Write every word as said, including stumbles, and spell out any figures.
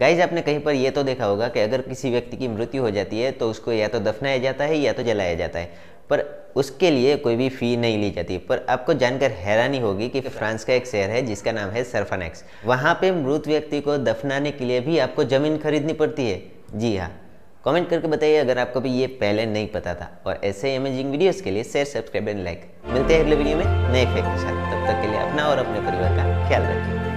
Guys आपने कहीं पर यह तो देखा होगा कि अगर किसी व्यक्ति की मृत्यु हो जाती है तो उसको या तो दफनाया जाता है या तो जलाया जाता है, पर उसके लिए कोई भी फ़ी नहीं ली जाती। पर आपको जानकर हैरानी होगी कि फ्रांस का एक शहर है जिसका नाम है सरफानेक्स। वहाँ पे मृत व्यक्ति को दफनाने के लिए भी आपको ज़मीन खरीदनी पड़ती है। जी हाँ, कमेंट करके बताइए अगर आपको भी ये पहले नहीं पता था। और ऐसे अमेजिंग वीडियोस के लिए शेयर, सब्सक्राइब एंड लाइक। मिलते हैं अगले वीडियो में नए फैक्ट के साथ। तब तक के लिए अपना और अपने परिवार का ख्याल रखिए।